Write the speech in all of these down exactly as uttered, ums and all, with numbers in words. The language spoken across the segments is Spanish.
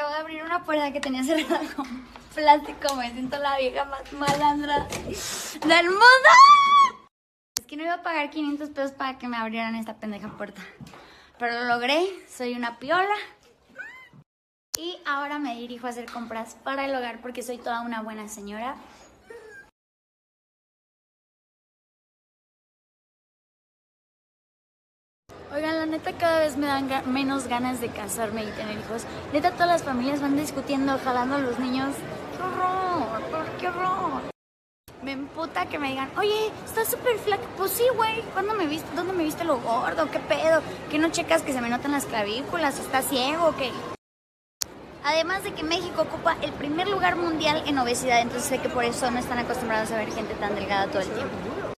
acabo de abrir una puerta que tenía cerrada con plástico. Me siento la vieja más malandra del mundo. Es que no iba a pagar quinientos pesos para que me abrieran esta pendeja puerta. Pero lo logré, soy una piola. Y ahora me dirijo a hacer compras para el hogar porque soy toda una buena señora. Oigan, la neta cada vez me dan ga menos ganas de casarme y tener hijos. Neta todas las familias van discutiendo, jalando a los niños. ¡Qué horror! ¿Por qué horror? Me emputa que me digan, oye, estás súper flaca. Pues sí, güey, ¿cuándo me viste? ¿Dónde me viste lo gordo? ¿Qué pedo? ¿Qué no checas que se me notan las clavículas? ¿Estás ciego o qué? Además de que México ocupa el primer lugar mundial en obesidad, entonces sé que por eso no están acostumbrados a ver gente tan delgada todo el tiempo.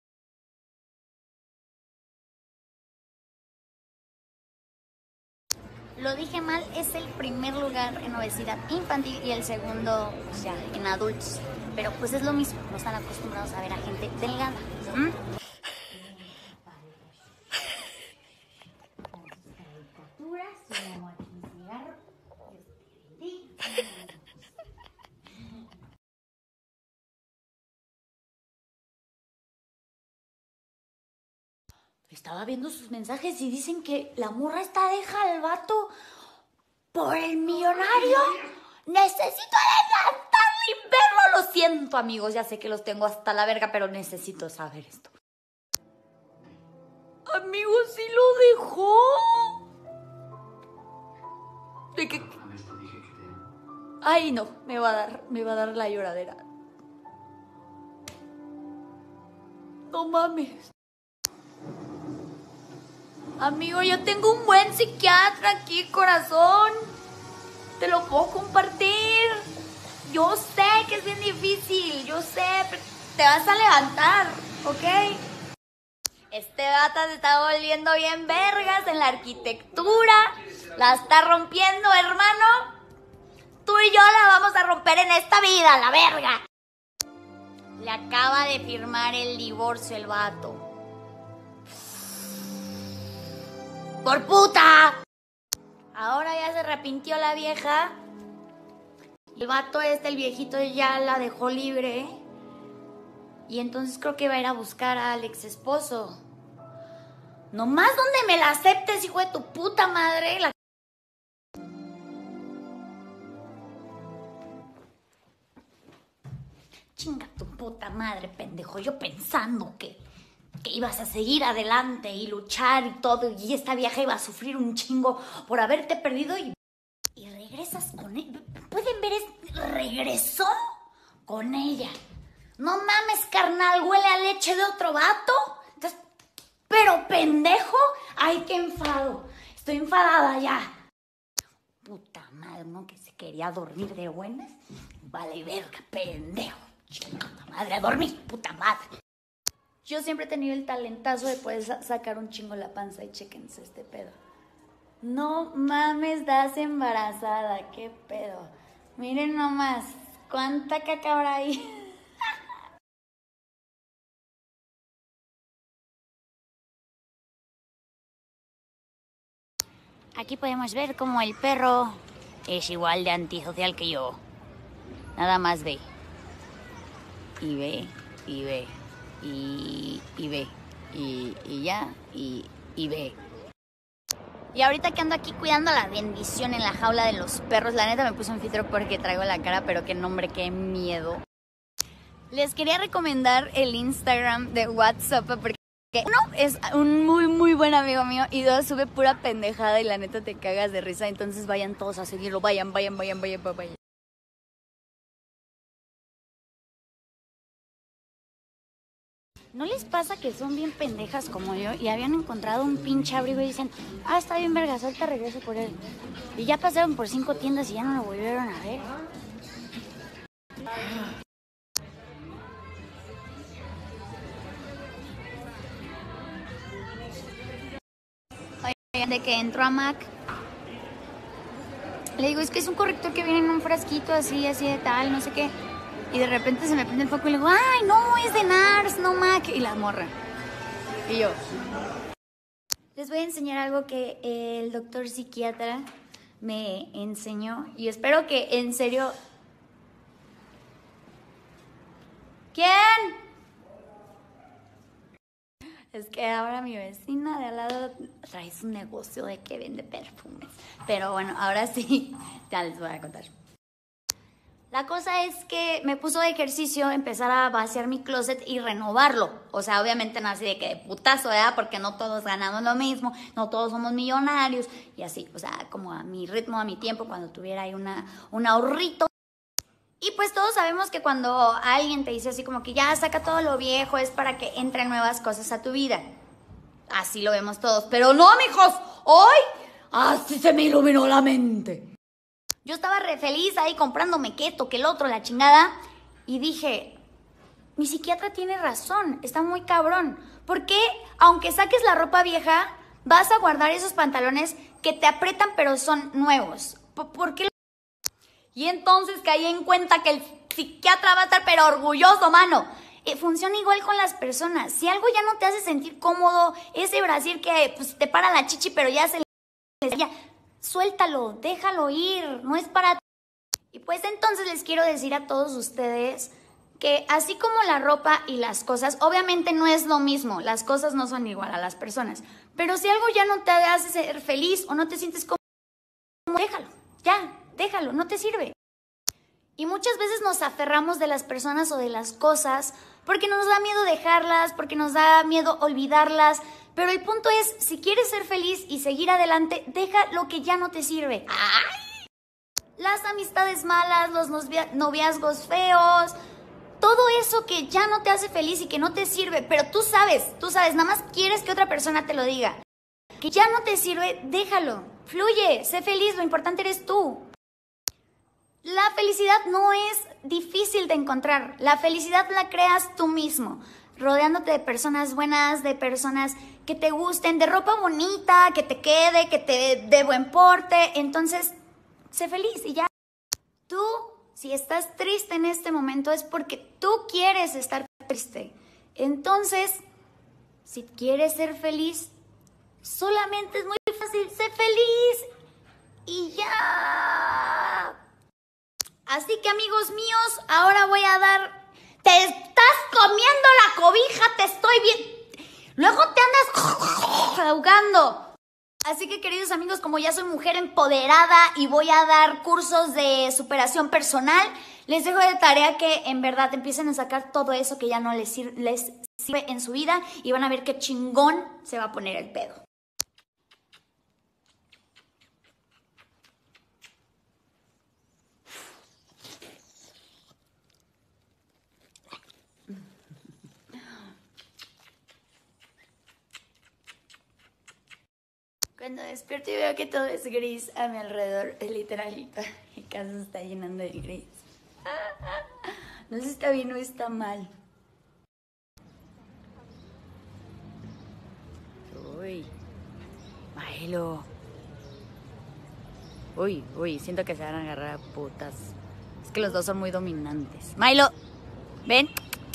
Lo dije mal, es el primer lugar en obesidad infantil y el segundo, pues ya, en adultos. Pero pues es lo mismo, no están acostumbrados a ver a gente delgada. ¿Mm? Estaba viendo sus mensajes y dicen que la morra está deja al vato por el millonario. Necesito adelantarle y verlo. Lo siento, amigos, ya sé que los tengo hasta la verga, pero necesito saber esto. Amigos, ¿sí lo dejó? ¿De qué? Ay, no, me va a dar, me va a dar la lloradera. No mames. Amigo, yo tengo un buen psiquiatra aquí, corazón. Te lo puedo compartir. Yo sé que es bien difícil, yo sé, pero te vas a levantar, ¿ok? Este gata se está volviendo bien vergas en la arquitectura. La está rompiendo, hermano. Tú y yo la vamos a romper en esta vida, la verga. Le acaba de firmar el divorcio el vato. ¡Por puta! Ahora ya se arrepintió la vieja. El vato este, el viejito, ya la dejó libre. Y entonces creo que va a ir a buscar al ex esposo. Nomás donde me la aceptes, hijo de tu puta madre. La... Chinga tu puta madre, pendejo. Yo pensando que... que ibas a seguir adelante y luchar y todo, y esta vieja iba a sufrir un chingo por haberte perdido y, y regresas con ella. ¿Pueden ver? Es, regresó con ella. No mames, carnal, huele a leche de otro vato. Entonces, pero pendejo, ay, qué enfado. Estoy enfadada ya. Puta madre, ¿no? Que se quería dormir de buenas. Vale, verga, pendejo. Puta madre, a dormir, puta madre. Yo siempre he tenido el talentazo de poder sa sacar un chingo la panza y chéquense este pedo. No mames, estás embarazada, qué pedo. Miren nomás, cuánta caca habrá ahí. Aquí podemos ver cómo el perro es igual de antisocial que yo. Nada más ve. Y ve, y ve. Y, y ve, y, y ya, y, y ve. Y ahorita que ando aquí cuidando la bendición en la jaula de los perros, la neta me puse un filtro porque traigo la cara, pero qué nombre, qué miedo. Les quería recomendar el Instagram de WhatsApp porque uno es un muy muy buen amigo mío y dos sube pura pendejada y la neta te cagas de risa, entonces vayan todos a seguirlo, vayan, vayan, vayan, vayan, vayan. ¿No les pasa que son bien pendejas como yo y habían encontrado un pinche abrigo y dicen, ah, está bien vergas, ahorita regreso por él? Y ya pasaron por cinco tiendas y ya no lo volvieron a ver. Oigan, de que entró a Mac, le digo, es que es un corrector que viene en un frasquito así, así de tal, no sé qué. Y de repente se me prende el foco y le digo, ay, no, es de NARS, no Mac. Y la morra. Y yo. Les voy a enseñar algo que el doctor psiquiatra me enseñó y espero que en serio... ¿Quién? Es que ahora mi vecina de al lado trae su negocio de que vende perfumes. Pero bueno, ahora sí, ya les voy a contar. La cosa es que me puso de ejercicio empezar a vaciar mi closet y renovarlo. O sea, obviamente no así de que de putazo, ¿verdad? Porque no todos ganamos lo mismo, no todos somos millonarios y así. O sea, como a mi ritmo, a mi tiempo, cuando tuviera ahí una, un ahorrito. Y pues todos sabemos que cuando alguien te dice así como que ya saca todo lo viejo es para que entren nuevas cosas a tu vida. Así lo vemos todos. Pero no, mijos, hoy así se me iluminó la mente. Yo estaba re feliz ahí comprándome que esto, que el otro, la chingada. Y dije, mi psiquiatra tiene razón, está muy cabrón. ¿Por qué, aunque saques la ropa vieja, vas a guardar esos pantalones que te aprietan pero son nuevos? ¿Por qué? Y entonces caí en cuenta que el psiquiatra va a estar pero orgulloso, mano. Eh, funciona igual con las personas. Si algo ya no te hace sentir cómodo, ese brasier que pues, te para la chichi pero ya se le... Ya, suéltalo, déjalo ir, no es para ti. Y pues entonces les quiero decir a todos ustedes que así como la ropa y las cosas, obviamente no es lo mismo, las cosas no son igual a las personas, pero si algo ya no te hace ser feliz o no te sientes cómodo, déjalo, ya, déjalo, no te sirve. Y muchas veces nos aferramos de las personas o de las cosas porque nos da miedo dejarlas, porque nos da miedo olvidarlas. Pero el punto es, si quieres ser feliz y seguir adelante, deja lo que ya no te sirve. ¡Ay! Las amistades malas, los noviazgos feos, todo eso que ya no te hace feliz y que no te sirve, pero tú sabes, tú sabes, nada más quieres que otra persona te lo diga. Que ya no te sirve, déjalo, fluye, sé feliz, lo importante eres tú. La felicidad no es difícil de encontrar, la felicidad la creas tú mismo, rodeándote de personas buenas, de personas que te gusten, de ropa bonita, que te quede, que te dé buen porte. Entonces, sé feliz y ya. Tú, si estás triste en este momento, es porque tú quieres estar triste. Entonces, si quieres ser feliz, solamente es muy fácil, sé feliz y ya. Así que, amigos míos, ahora voy a dar... ¡Te estás comiendo la cobija! ¡Te estoy viendo! Luego te andas ahogando. Así que, queridos amigos, como ya soy mujer empoderada y voy a dar cursos de superación personal, les dejo de tarea que en verdad empiecen a sacar todo eso que ya no les, sir- les sirve en su vida y van a ver qué chingón se va a poner el pedo. Cuando despierto y veo que todo es gris a mi alrededor, literalito, mi casa se está llenando de gris. No sé si está bien o está mal. Uy, Maelo. Uy, uy, siento que se van a agarrar a putas. Es que los dos son muy dominantes. Maelo, ven.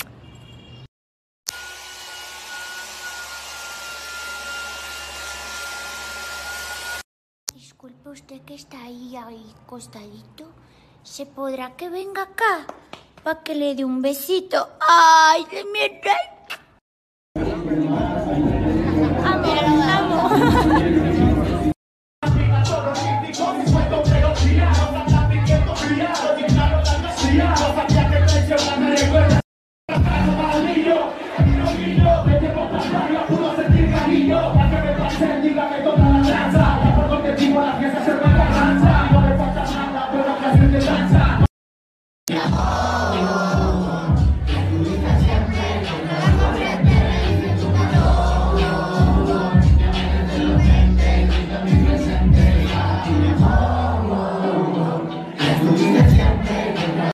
Disculpe usted que está ahí, ahí, costadito. ¿Se podrá que venga acá para que le dé un besito? ¡Ay, de mi rey!